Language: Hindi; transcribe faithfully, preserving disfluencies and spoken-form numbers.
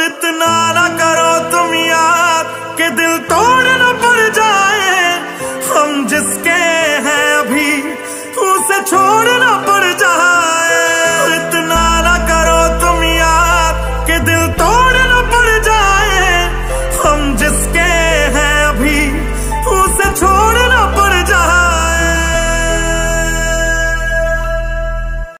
इतना ना करो तुम याद कि दिल तोड़ न पड़ जाए, हम जिसके हैं अभी उसे छोड़